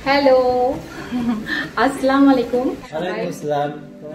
Hello আসসালামু আলাইকুম। ওয়ালাইকুম আসসালাম।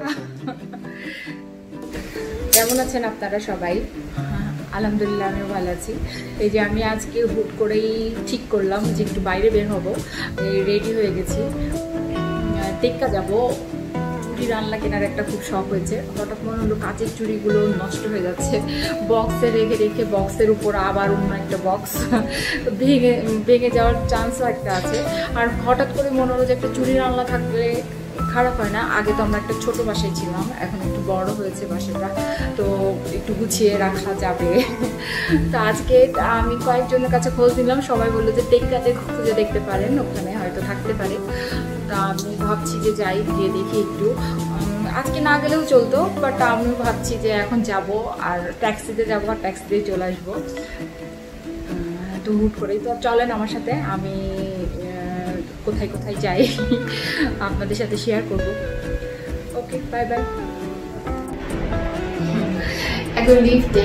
কেমন আছেন আপনারা সবাই? আলহামদুলিল্লাহ আমিও ভালো আছি। এই যে আমি আজকে হুট করেই ঠিক করলাম যে একটু বাইরে বের হব, রেডি হয়ে গেছি, টেক্কা যাব। চুড়ি রান্না কেনার একটা খুব শখ হয়েছে। হঠাৎ মনে হলো কাচের চুড়িগুলো নষ্ট হয়ে যাচ্ছে, বক্সে রেখে রেখে বক্সের উপর আবার অন্য একটা বক্স ভেঙে যাওয়ার চান্সও একটা আছে। আর হঠাৎ করে মনে হলো যে একটা চুড়ি রান্না থাকলে খারাপ হয় না। আগে তো আমরা একটা ছোট বাসায় ছিলাম, এখন একটু বড় হয়েছে বাসাটা, তো একটু গুছিয়ে রাখা যাবে। তো আজকে আমি কয়েকজনের কাছে খোঁজ নিলাম, সবাই বললো যে টেক্কাতে খুঁজে দেখতে পারেন, ওখানে হয়তো থাকতে পারে। তা আমি ভাবছি যে যাই, গিয়ে দেখি একটু। আজকে না গেলেও চলতো, বাট আমিও ভাবছি যে এখন যাব, আর ট্যাক্সিতে যাবো, আর ট্যাক্সিতেই চলে আসবো। তো হুট করেই তো চলেন আমার সাথে, আমি কোথায় কোথায় যাই আপনাদের সাথে শেয়ার করব। Okay, bye bye. একদম লিফটে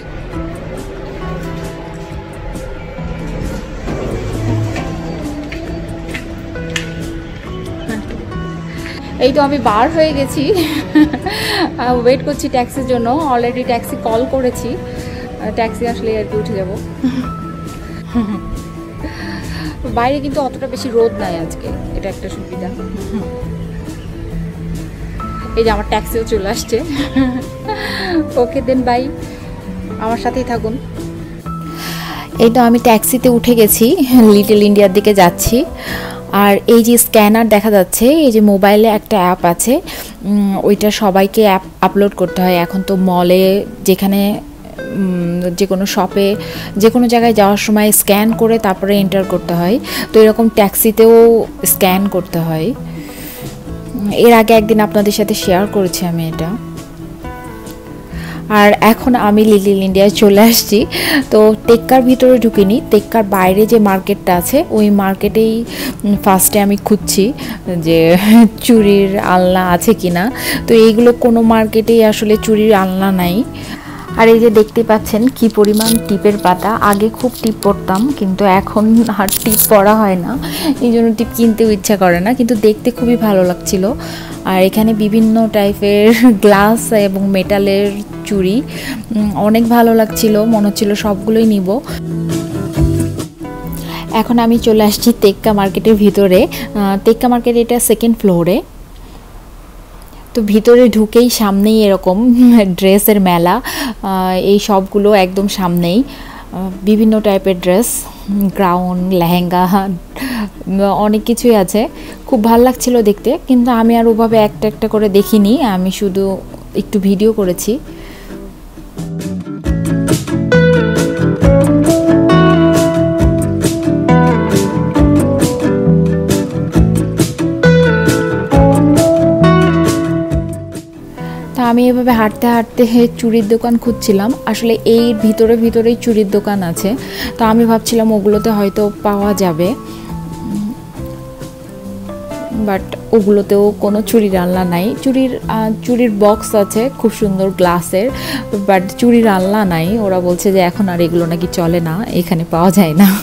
এই তো আমি বার হয়ে গেছি, ওয়েট করছি ট্যাক্সির জন্য। অলরেডি ট্যাক্সি কল করেছি, ট্যাক্সি আসলে আর কি উঠে যাব। বাইরে কিন্তু অতটা বেশি রোদ নাই আজকে, এটা একটা সুবিধা। এই যে আমার ট্যাক্সিও চলে আসছে। ওকে দেন, বাই, আমার সাথেই থাকুন। এই তো আমি ট্যাক্সিতে উঠে গেছি, লিটল ইন্ডিয়ার দিকে যাচ্ছি। আর এই যে স্ক্যানার দেখা যাচ্ছে, এই যে মোবাইলে একটা অ্যাপ আছে, ওইটা সবাইকে অ্যাপ আপলোড করতে হয়। এখন তো মলে, যেখানে যে কোনো শপে, যে কোনো জায়গায় যাওয়ার সময় স্ক্যান করে তারপরে এন্টার করতে হয়। তো এরকম ট্যাক্সিতেও স্ক্যান করতে হয়। এর আগে একদিন আপনাদের সাথে শেয়ার করেছি আমি এটা। আর এখন আমি লিটল ইন্ডিয়ায় চলে আসছি। তো টেক্কার ভিতরে ঢুকিনি, টেক্কার বাইরে যে মার্কেটটা আছে ওই মার্কেটেই ফার্স্টে আমি খুঁজছি যে চুড়ির আলনা আছে কিনা। তো এইগুলো কোনো মার্কেটেই আসলে চুড়ির আলনা নাই। আর এই যে দেখতে পাচ্ছেন কি পরিমাণ টিপের পাতা। আগে খুব টিপ পরতাম, কিন্তু এখন আর টিপ পরা হয় না, এই জন্য টিপ কিনতেও ইচ্ছা করে না, কিন্তু দেখতে খুবই ভালো লাগছিল। আর এখানে বিভিন্ন টাইপের গ্লাস এবং মেটালের চুড়ি অনেক ভালো লাগছিল, মনে হচ্ছিল সবগুলোই নিব। এখন আমি চলে আসছি টেক্কা মার্কেটের ভিতরে। টেক্কা মার্কেট এটা সেকেন্ড ফ্লোরে। তো ভিতরে ঢুকেই সামনেই এরকম ড্রেসের মেলা, এই সবগুলো একদম সামনেই বিভিন্ন টাইপের ড্রেস, গাউন, লেহেঙ্গা, অনেক কিছুই আছে। খুব ভালো লাগছিল দেখতে, কিন্তু আমি আর ওভাবে একটা একটা করে দেখিনি, আমি শুধু একটু ভিডিও করেছি। আমি এভাবে হাঁটতে হাঁটতে চুড়ির দোকান খুঁজছিলাম। আসলে এই ভিতরেই চুড়ির দোকান আছে, তো আমি ভাবছিলাম ওগুলোতে হয়তো পাওয়া যাবে, বাট ওগুলোতেও কোনো চুড়ির আলনা নাই। চুড়ির বক্স আছে খুব সুন্দর গ্লাসের, বাট চুড়ির আলনা নাই। ওরা বলছে যে এখন আর এগুলো নাকি চলে না, এখানে পাওয়া যায় না।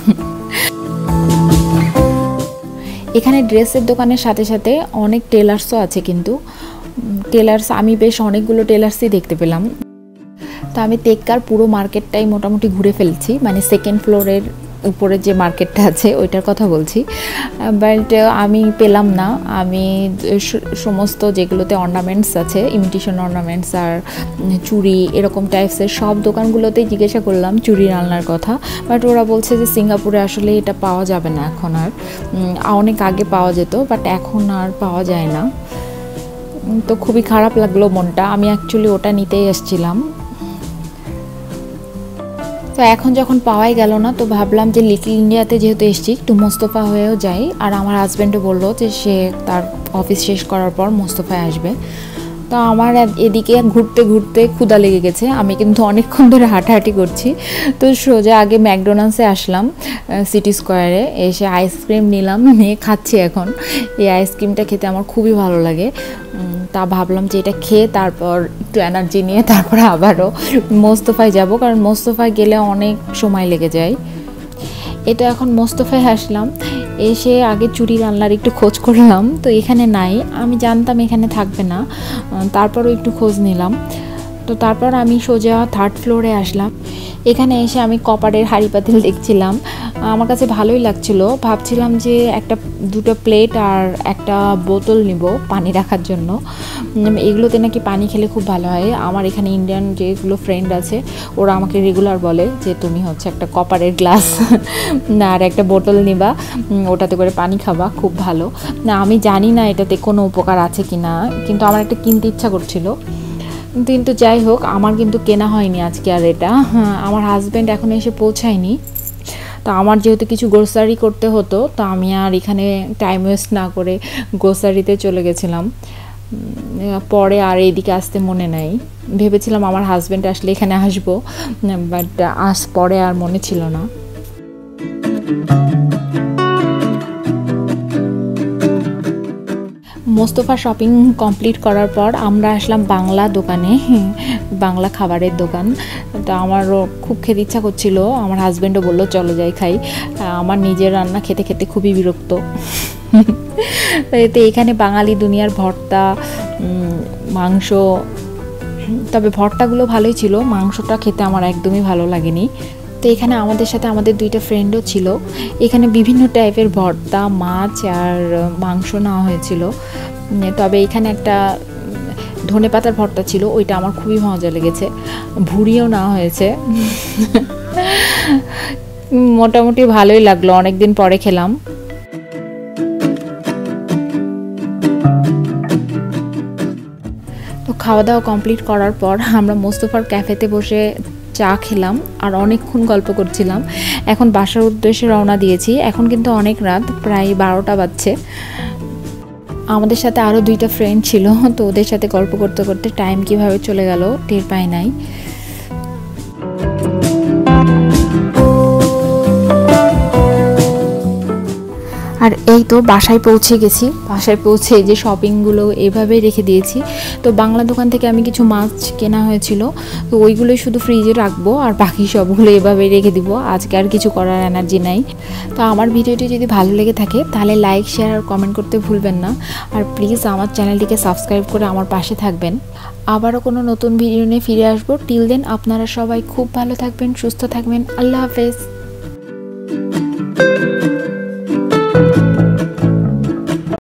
এখানে ড্রেসের দোকানের সাথে সাথে অনেক টেলার্সও আছে, কিন্তু টেলার্স আমি বেশ অনেকগুলো টেলার্সই দেখতে পেলাম। তো আমি টেক্কার পুরো মার্কেটটাই মোটামুটি ঘুরে ফেলছি, মানে সেকেন্ড ফ্লোরের উপরে যে মার্কেটটা আছে ওইটার কথা বলছি, বাট আমি পেলাম না। আমি সমস্ত যেগুলোতে অর্নামেন্টস আছে, ইমিটেশন অর্নামেন্টস আর চুড়ি এরকম টাইপসের সব দোকানগুলোতেই জিজ্ঞাসা করলাম চুড়ির আলনার কথা, বাট ওরা বলছে যে সিঙ্গাপুরে আসলে এটা পাওয়া যাবে না এখন আর, অনেক আগে পাওয়া যেত, বাট এখন আর পাওয়া যায় না। তো খুবই খারাপ লাগলো মনটা, আমি অ্যাকচুয়ালি ওটা নিতেই এসেছিলাম। তো এখন যখন পাওয়াই গেল না, তো ভাবলাম যে লিটল ইন্ডিয়াতে যেহেতু এসেছি একটু মোস্তফা হয়েও যাই। আর আমার হাজব্যান্ডও বললো যে সে তার অফিস শেষ করার পর মোস্তফায় আসবে। তো আমার এদিকে ঘুরতে ঘুরতে ক্ষুধা লেগে গেছে, আমি কিন্তু অনেকক্ষণ ধরে হাঁটাহাঁটি করছি। তো সোজা আগে ম্যাকডোনাল্ডসে আসলাম সিটি স্কোয়ারে, এসে আইসক্রিম নিলাম, নিয়ে খাচ্ছি এখন। এই আইসক্রিমটা খেতে আমার খুবই ভালো লাগে। তা ভাবলাম যে এটা খেয়ে তারপর একটু এনার্জি নিয়ে তারপরে আবারও মোস্তফায় যাব, কারণ মোস্তফায় গেলে অনেক সময় লেগে যায়। এটা এখন মোস্তফায় আসলাম, এসে আগে চুড়ির আলনার একটু খোঁজ করলাম, তো এখানে নাই। আমি জানতাম এখানে থাকবে না, তারপরও একটু খোঁজ নিলাম। তো তারপর আমি সোজা 3rd ফ্লোরে আসলাম। এখানে এসে আমি কপারের হাঁড়ি পাতিল দেখছিলাম, আমার কাছে ভালোই লাগছিল। ভাবছিলাম যে দুটো প্লেট আর একটা বোতল নিব পানি রাখার জন্য। এগুলোতে নাকি পানি খেলে খুব ভালো হয়। আমার এখানে ইন্ডিয়ান যেগুলো ফ্রেন্ড আছে ওরা আমাকে রেগুলার বলে যে তুমি হচ্ছে একটা কপারের গ্লাস আর একটা বোতল নিবা, ওটাতে করে পানি খাবা, খুব ভালো। না আমি জানি না এটাতে কোনো উপকার আছে কি না, কিন্তু আমার একটা কিনতে ইচ্ছা করছিল। কিন্তু যাই হোক, আমার কিন্তু কেনা হয়নি আজকে আর এটা। আমার হাজব্যান্ড এখন এসে পৌঁছায়নি, তো আমার যেহেতু কিছু গ্রোসারি করতে হতো, তো আমি আর এখানে টাইম ওয়েস্ট না করে গ্রোসারিতে চলে গেছিলাম। পরে আর এইদিকে আসতে মনে নাই, ভেবেছিলাম আমার হাজব্যান্ড আসলে এখানে আসবো, বাট পরে আর মনে ছিল না। মোস্তফা শপিং কমপ্লিট করার পর আমরা আসলাম বাংলা দোকানে, বাংলা খাবারের দোকান। তো আমারও খুব খেতে ইচ্ছা করছিল, আমার হাজব্যান্ডও বললো চলো যাই খাই। আমার নিজের রান্না খেতে খেতে খুবই বিরক্ত। তো এখানে বাঙালি দুনিয়ার ভর্তা, মাংস, তবে ভর্তাগুলো ভালোই ছিল, মাংসটা খেতে আমার একদমই ভালো লাগেনি। তো এখানে আমাদের সাথে আমাদের 2টা ফ্রেন্ডও ছিল। এখানে বিভিন্ন টাইপের ভর্তা, মাছ আর মাংস নেওয়া হয়েছিল। তবে এখানে একটা ধনেপাতার ভর্তা ছিল, ওইটা আমার খুবই মজা লেগেছে। ভুড়িও নেওয়া হয়েছে, মোটামুটি ভালোই লাগলো, অনেকদিন পরে খেলাম। তো খাওয়া দাওয়া কমপ্লিট করার পর আমরা মোস্তফার ক্যাফেতে বসে চা খেলাম আর অনেকক্ষণ গল্প করছিলাম। এখন বাসার উদ্দেশ্যে রওনা দিয়েছি। এখন কিন্তু অনেক রাত, প্রায় 12টা বাজছে। আমাদের সাথে আরও 2টা ফ্রেন্ড ছিল, তো ওদের সাথে গল্প করতে করতে টাইম কিভাবে চলে গেল টের পাই নাই। আর এই তো বাসায় পৌঁছে গেছি। বাসায় পৌঁছে যে শপিংগুলো এভাবে রেখে দিয়েছি। তো বাংলা দোকান থেকে আমি কিছু মাছ কেনা হয়েছিল, তো ওইগুলোই শুধু ফ্রিজে রাখবো আর বাকি সবগুলো এভাবে রেখে দিব। আজকে আর কিছু করার এনার্জি নাই। তো আমার ভিডিওটি যদি ভালো লেগে থাকে তাহলে লাইক, শেয়ার আর কমেন্ট করতে ভুলবেন না। আর প্লিজ আমার চ্যানেলটিকে সাবস্ক্রাইব করে আমার পাশে থাকবেন। আবারও কোনো নতুন ভিডিও নিয়ে ফিরে আসবো। টিল দেন আপনারা সবাই খুব ভালো থাকবেন, সুস্থ থাকবেন। আল্লাহ হাফেজ।